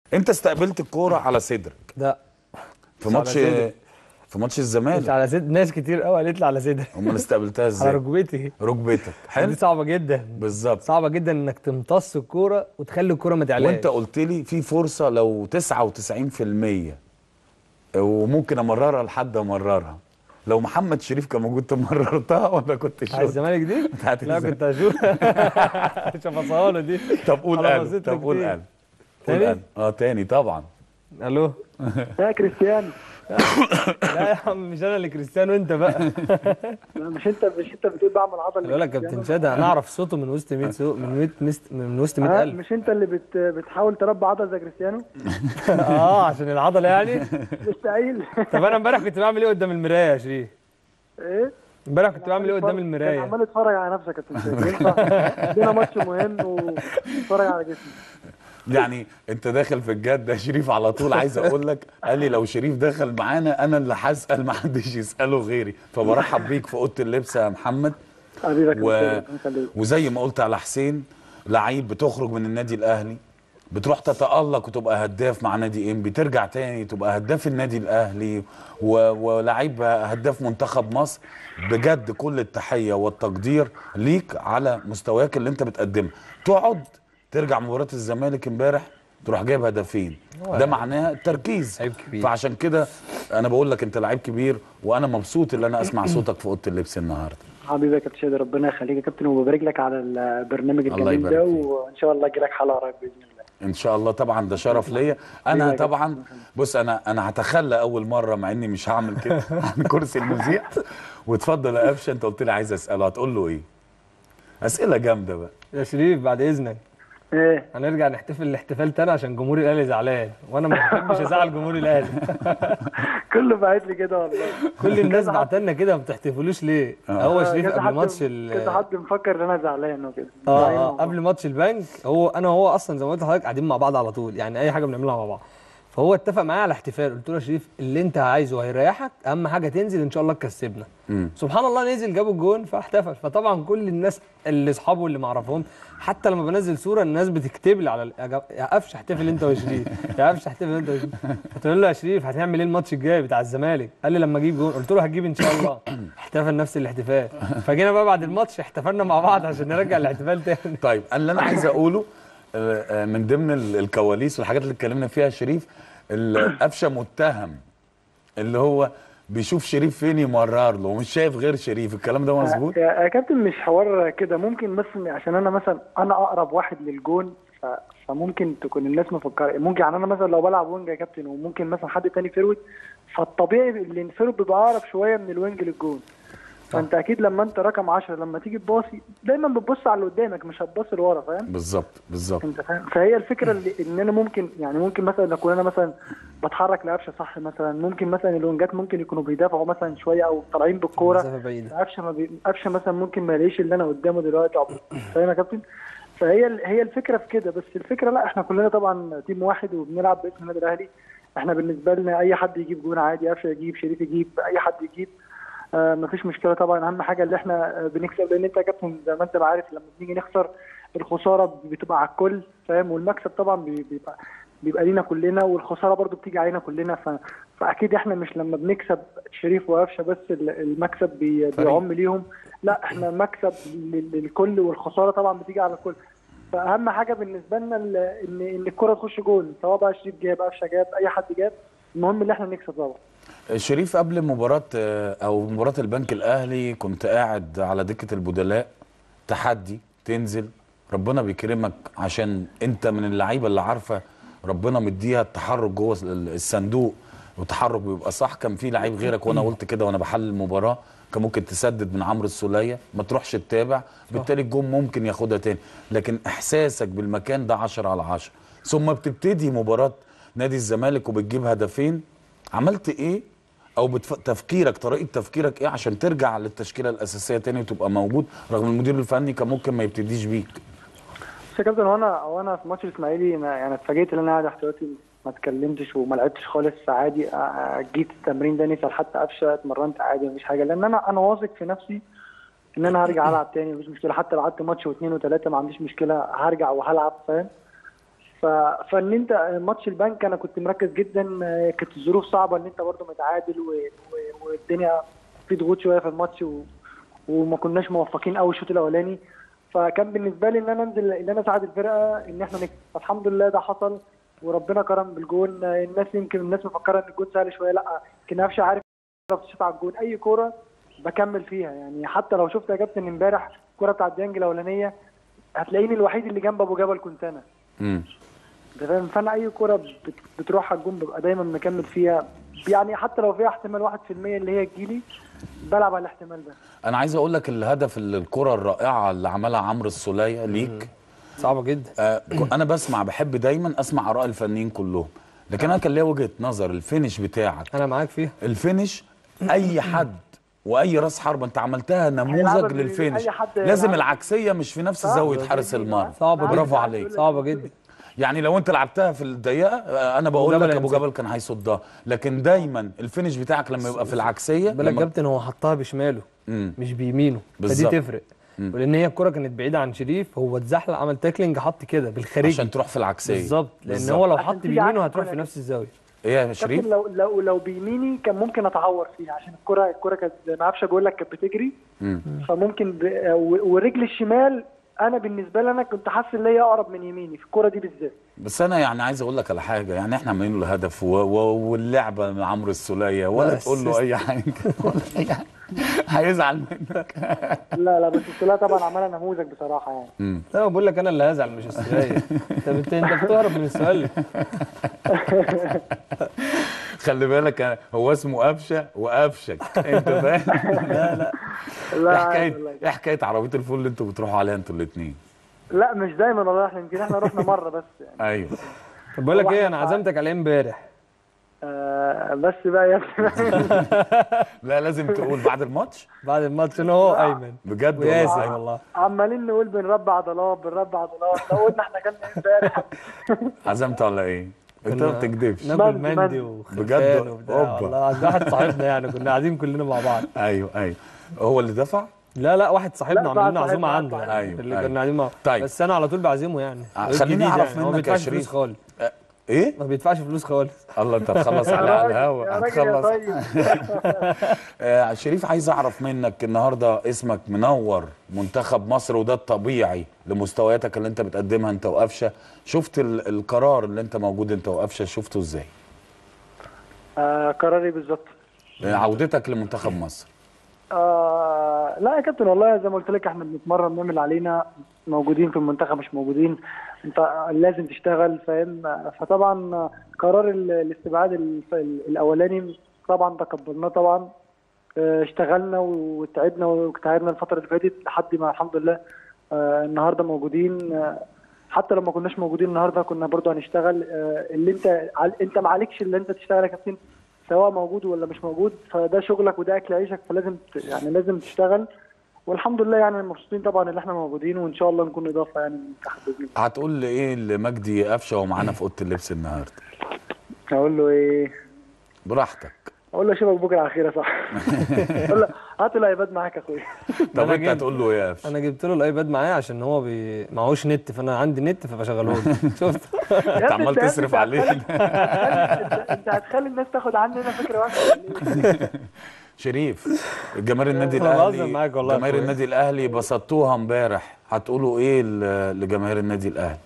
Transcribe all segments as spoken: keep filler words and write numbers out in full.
انت استقبلت الكوره على صدرك لا في مش على ماتش صدري. في ماتش مش الزمالك. على صدري، ناس كتير قوي قالت لي على صدري. امال استقبلتها على ازاي؟ ركبتي. ركبتك. ودي حلو. صعبه جدا. بالظبط. صعبه جدا انك تمتص الكوره وتخلي الكوره ما وانت تعلاش. قلت لي في فرصه لو تسعة وتسعين في المية وممكن امررها لحد امررها. لو محمد شريف كان موجود كنت مررتها ولا كنت بتاع شوت؟ الزمالك دي؟ بتاعت لا الزمالك. كنت هشوف. مش هفصلها له دي. طب قول انا قال بصيت له طب قول كتير. قال قول تاني. قال اه تاني طبعا. الو. يا كريستيانو. لا يا عم، مش انا اللي كريستيانو، انت بقى. لا، مش انت مش انت بتقول بعمل عضل خلي بالك كابتن لكريستيانو؟ شادي، انا اعرف صوته من وسط مية سوق، من مية مست... من وسط ها، مية ألف. مش انت اللي بت... بتحاول تربي عضل زي كريستيانو؟ اه عشان العضله يعني. لسه قايل. طب انا امبارح كنت بعمل ايه قدام المرايه يا شريف؟ ايه؟ امبارح كنت بعمل ايه قدام كان المرايه؟ عمال اتفرج على نفسك يا كابتن شادي. ينفع عندنا ماتش مهم واتفرج على جسمي؟ يعني انت داخل في الجد يا شريف على طول. عايز اقول لك قال لي لو شريف دخل معانا انا اللي هسال، ما حدش يساله غيري. فبرحب بيك في اوضه اللبس يا محمد. حبيبي يا و... كابتن شادي، ربنا يخليك. وزي ما قلت على حسين، لعيب بتخرج من النادي الاهلي بتروح تتألق وتبقى هداف مع نادي انبي، ترجع تاني تبقى هداف النادي الاهلي و... ولعيب هداف منتخب مصر. بجد كل التحيه والتقدير ليك على مستواك اللي انت بتقدمه. تقعد ترجع مباراه الزمالك امبارح تروح جايب هدفين، ده معناه تركيز. عيب كبير. فعشان كده انا بقول لك انت لعيب كبير، وانا مبسوط ان انا اسمع صوتك في اوضه اللبس النهارده. حبيبي يا كابتن شادي، ربنا يخليك يا كابتن، وببارك لك على البرنامج الله الجميل يبارك ده، فيك. وان شاء الله اجي لك حلقه قريب باذن الله. ان شاء الله طبعا، ده شرف ليا. انا طبعا بص، انا انا هتخلى اول مره مع اني مش هعمل كده عن كرسي المذيع. واتفضل يا قفشه، انت قلت لي عايز اساله، هتقول له ايه؟ اسئله جامده بقى. يا شريف بعد اذنك ايه؟ هنرجع نحتفل الاحتفال تاني عشان جمهور الاهلي زعلان، وانا ما بحبش ازعل جمهور الاهلي. كله بعت لي كده والله. كل الناس كذا حد- بعتلنا كده، ما بتحتفلوش ليه؟ هو آه، شريف كذا قبل حد- ماتش ال كذا حد مفكر ان انا زعلان وكده. اه زعلان اه والله. قبل ماتش البنك، هو انا وهو اصلا زي ما قلت لحضرتك قاعدين مع بعض على طول، يعني اي حاجه بنعملها مع بعض. فهو اتفق معايا على احتفال، قلت له يا شريف اللي انت عايزه هيريحك، اهم حاجه تنزل ان شاء الله تكسبنا. سبحان الله نزل جابوا الجون فاحتفل. فطبعا كل الناس اللي اصحابه اللي ما اعرفهم، حتى لما بنزل صوره الناس بتكتب لي على ال- يا جا- يا قفش احتفل انت وشريف، يا قفش احتفل انت وشريف. قلت له يا شريف هتعمل ايه الماتش الجاي بتاع الزمالك؟ قال لي لما اجيب جون. قلت له هتجيب ان شاء الله. احتفل نفس الاحتفال. فجينا بقى بعد الماتش احتفلنا مع بعض عشان نرجع الاحتفال تاني. طيب انا اللي انا عايز اقوله آه، آه، من ضمن ال- الكواليس والحاجات اللي اتكلمنا فيها يا شريف، القفشه متهم اللي هو بيشوف شريف فين يمرر له ومش شايف غير شريف. الكلام ده مظبوط؟ يا يا كابتن مش حوار كده، ممكن بس عشان انا مثلا انا اقرب واحد للجون، ف... فممكن تكون الناس مفكره ممكن، يعني انا مثلا لو بلعب وينج يا كابتن وممكن مثلا حد تاني فيرود، فالطبيعي اللي الفيرود بيبقى اقرب شويه من الوينج للجون. فانت اكيد لما انت رقم عشرة لما تيجي تباصي دايما بتبص على اللي قدامك، مش هتبص لورا، فاهم؟ بالظبط بالظبط. انت فاهم؟ فهي الفكره اللي ان انا ممكن يعني ممكن مثلا اكون انا مثلا بتحرك لقفشه صح، مثلا ممكن مثلا الونجات ممكن يكونوا بيدافعوا مثلا شويه او طالعين بالكوره، مسافه بعيده. قفشه ما بي... قفشه مثلا ممكن ما يلاقيش اللي انا قدامه دلوقتي أو... فاهم يا كابتن؟ فهي ال- هي الفكره في كده، بس الفكره لا، احنا كلنا طبعا تيم واحد وبنلعب باسم النادي الاهلي. احنا بالنسبه لنا اي حد يجيب جون عادي، قفشه يجيب، شريف يجيب، اي حد يجيب، آه مفيش مشكله طبعا. اهم حاجه اللي احنا آه بنكسب، لان انت يا كابتن زي ما انت عارف لما بنيجي نخسر الخساره بتبقى على الكل، فاهم؟ والمكسب طبعا بي- بيبقى بيبقى لينا كلنا، والخساره برضو بتيجي علينا كلنا. ف... فاكيد احنا مش لما بنكسب شريف وقفشه بس ال- المكسب بي... بيعم ليهم، لا احنا مكسب لل- للكل، والخساره طبعا بتيجي على الكل. فاهم حاجه بالنسبه لنا ال- ان ان الكره تخش جول، سواء بقى شريف جاب، قفشه جاب، اي حد جاب، المهم ان احنا نكسب طبعا. شريف قبل مباراة آه، أو مباراة البنك الأهلي كنت قاعد على دكة البدلاء، تحدي تنزل ربنا بيكرمك عشان أنت من اللعيبة اللي عارفة ربنا مديها التحرك جوه الصندوق، والتحرك بيبقى صح. كان في لعيب غيرك وأنا قلت كده وأنا بحلل المباراة، كان ممكن تسدد من عمرو السولية ما تروحش تتابع، بالتالي الجون ممكن ياخدها تاني. لكن إحساسك بالمكان ده عشرة على عشرة. ثم بتبتدي مباراة نادي الزمالك وبتجيب هدفين. عملت إيه او بتف... تفكيرك، طريقه تفكيرك ايه عشان ترجع للتشكيله الاساسيه تاني وتبقى موجود رغم المدير الفني كان ممكن ما يبتديش بيك؟ بس يا كابتن، وانا وانا في ماتش الاسماعيلي أنا يعني اتفاجئت ان انا قاعد احتياطي، ما اتكلمتش وما لعبتش خالص عادي. آه، آه، جيت التمرين ده نسال حتى قفشه، اتمرنت عادي مفيش حاجه، لان انا انا واثق في نفسي ان انا هرجع العب تاني مفيش مشكله. حتى لو قعدت ماتش واثنين وثلاثه ما عنديش مشكله، هرجع وهلعب، فاهم؟ ف... فان انت ماتش البنك انا كنت مركز جدا، كانت الظروف صعبه ان انت برضه متعادل و... و... والدنيا في ضغوط شويه في الماتش و... وما كناش موفقين قوي الشوط الاولاني. فكان بالنسبه لي ان انا انزل ان انا اساعد الفرقه ان احنا نكسب، فالحمد لله ده حصل وربنا كرم بالجون. الناس يمكن الناس مفكره ان الجون سهل شويه، لا كان قفشه عارف تشوط على الجون، اي كوره بكمل فيها يعني. حتى لو شفت يا كابتن امبارح الكوره بتاعت ديانج الاولانيه هتلاقيني الوحيد اللي جنب ابو جبل كنت انا. امم فاهم؟ فانا اي كوره بت... بتروح على الجون ببقى دايما مكمل فيها يعني، حتى لو فيها احتمال واحد في المية اللي هي تجيلي بلعب على الاحتمال ده. انا عايز اقول لك الهدف الكره الرائعه اللي عملها عمرو السوليه ليك صعبه جدا. آه انا بسمع بحب دايما اسمع اراء الفنيين كلهم، لكن انا كان ليا وجهه نظر. الفينش بتاعك انا معاك فيها. الفينش اي حد واي راس حربه انت عملتها نموذج للفينش، لازم العكسيه مش في نفس زاويه حارس المرمى. صعبه برافو جدا. عليك. صعبه جدا. يعني لو انت لعبتها في الضيقه انا بقول لك ابو جبل كان هيصدها، لكن دايما الفينش بتاعك لما يبقى في العكسيه. بالك يا كابتن هو حطها بشماله مم. مش بيمينه، بالظبط. فدي تفرق. ولان هي الكره كانت بعيده عن شريف، هو اتزحلق عمل تاكلينج حط كده بالخارجي عشان تروح في العكسيه. بالظبط، لان هو لو حط بيمينه هتروح في نفس الزاويه. ايه يا شريف؟ لو لو لو بيميني كان ممكن اتعور فيها، عشان الكره الكره كانت ما اعرفش بقول لك كانت بتجري. مم. فممكن ب... ورجل الشمال انا بالنسبه لي انا كنت حاسس ان هي اقرب من يميني في الكوره دي بالذات. بس انا يعني عايز اقول لك على حاجه، يعني احنا عاملين له هدف و... و... واللعبه من عمرو السوليه ولا تقول له اي حاجه ولا اي حاجه هيزعل منك. لا لا بس السوليه طبعا عملها نموذج بصراحه يعني. امم لا بقول لك انا اللي هزعل مش السوليه. انت انت انت بتهرب من السؤال. خلي بالك هو اسمه قفشه وقفشك، انت فاهم؟ لا لا لا ايه حكايه ايه حكايه عربيه الفول اللي انتوا بتروحوا عليها انتوا الاثنين؟ لا مش دايما والله، احنا يمكن احنا رحنا مره بس يعني. ايوه. طب بقول لك ايه، انا عزمتك على امبارح. آه بس بقى يا لا لازم تقول بعد الماتش. بعد الماتش انا هو ايمن بجد وياسر والله عمالين نقول بنربي عضلات بنربي عضلات، لو قلنا احنا كنا امبارح. عزمت على ايه؟ انت ما بتكدبش. ناكل مندي وخرفان وبتاع والله. واحد صاحبنا يعني كنا قاعدين كلنا مع بعض. ايوه ايوه هو اللي دفع؟ لا لا واحد صاحبنا عامل لنا عزومه عنده يعني. أيوة اللي أيوة. كنا قاعدين معاه. طيب. بس انا على طول بعزمه يعني. خليني اعرف يعني. منك يا شريف خالص. أه ايه؟ ما بيدفعش فلوس خالص. الله انت تخلص على الهوا هتخلص. آه شريف عايز اعرف منك النهارده اسمك منور منتخب مصر وده الطبيعي لمستوياتك اللي انت بتقدمها انت وقفشه، شفت القرار اللي انت موجود انت وقفشه شفته ازاي؟ آه قراري بالظبط عودتك لمنتخب مصر. آه لا يا كابتن والله زي ما قلت لك احنا بنتمرن بنعمل علينا، موجودين في المنتخب مش موجودين انت لازم تشتغل فاهم. فطبعا قرار الاستبعاد الاولاني طبعا تقبلناه طبعا. اه اشتغلنا وتعبنا واجتهدنا الفتره اللي فاتت لحد ما الحمد لله اه النهارده موجودين. اه حتى لو ما كناش موجودين النهارده كنا برضو هنشتغل. اه اللي انت انت ما عليكش اللي انت تشتغل يا كابتن سواء موجود ولا مش موجود، فده شغلك وده اكل عيشك، فلازم يعني لازم تشتغل. والحمد لله يعني مبسوطين طبعا ان احنا موجودين وان شاء الله نكون اضافه يعني للمنتخب باذن الله. هتقول لي ايه لمجدي قفشه ومعانا في اوضه اللبس النهارده؟ هقول له ايه؟ براحتك. اقول له اشوفك بكره على خير يا صاحبي. اقول له هات الايباد معاك يا اخويا. طب انت هتقول له ايه يا قفشه؟ انا جبت له الايباد معايا عشان هو بي... معهوش نت، فانا عندي نت فبشغله له. شفت؟ انت عمال تصرف عليه. انت هتخلي الناس تاخد عننا فكره وحشه. شريف جماهير النادي الاهلي جماهير النادي الاهلي بسطوها امبارح، هتقولوا ايه لجماهير النادي الاهلي؟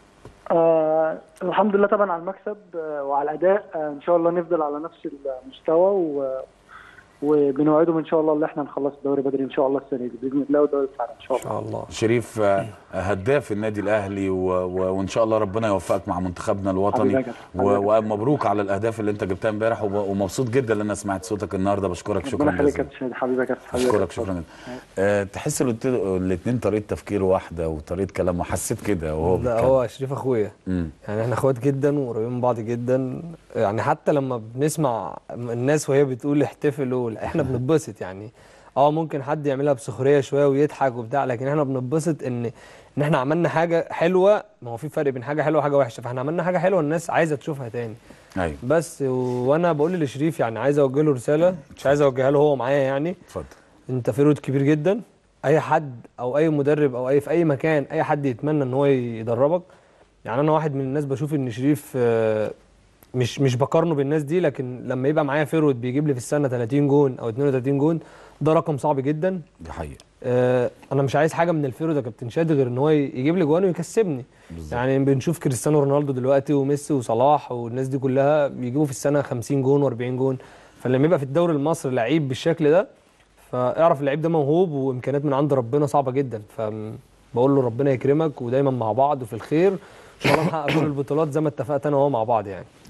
آه الحمد لله طبعا على المكسب وعلى الاداء. آه ان شاء الله نفضل على نفس المستوى و وبنوعدهم ان شاء الله ان احنا نخلص الدوري بدري ان شاء الله السنه دي باذن الله والدوري بتاعنا ان شاء الله. ان شاء الله. شريف هداف النادي الاهلي و... و... وان شاء الله ربنا يوفقك مع منتخبنا الوطني و... ومبروك على الاهداف اللي انت جبتها امبارح و... ومبسوط جدا ان انا سمعت صوتك النهارده. بشكرك شكرا جزيلا. حبيبي يا كابتن. بشكرك شكرا. أه تحس الاثنين طريقه تفكير واحده وطريقه كلام، وحسيت كده وهو بيتكلم. لا هو شريف اخويا يعني احنا اخوات جدا وقريبين من بعض جدا يعني. حتى لما بنسمع الناس وهي بتقول احتفلوا احنا بنتبسط يعني. اه ممكن حد يعملها بسخريه شويه ويضحك وبتاع، لكن احنا بنتبسط ان ان احنا عملنا حاجه حلوه. ما هو في فرق بين حاجه حلوه وحاجه وحشه، فاحنا عملنا حاجه حلوه الناس عايزه تشوفها تاني. ايوه بس وانا بقول لشريف يعني عايز اوجه له رساله، مش عايز اوجهها له هو معايا يعني. اتفضل. انت فيرود كبير جدا، اي حد او اي مدرب او اي في اي مكان اي حد يتمنى ان هو يدربك. يعني انا واحد من الناس بشوف ان شريف آه، مش مش بقارنه بالناس دي، لكن لما يبقى معايا فيرود بيجيب لي في السنه تلاتين جون او اتنين وتلاتين جون، ده رقم صعب جدا. دي حقيقه. آه، انا مش عايز حاجه من الفيرود يا كابتن شادي غير ان هو يجيب لي جوان ويكسبني. بالظبط. يعني بنشوف كريستيانو رونالدو دلوقتي وميسي وصلاح والناس دي كلها بيجيبوا في السنه خمسين جون واربعين جون، فلما يبقى في الدوري المصري لعيب بالشكل ده، فاعرف اللعيب ده موهوب وامكانيات من عند ربنا صعبه جدا. فبقول له ربنا يكرمك ودايما مع بعض وفي الخير ان شاء الله نحقق كل البطولات زي ما اتفقت انا وهو مع بعض يعني.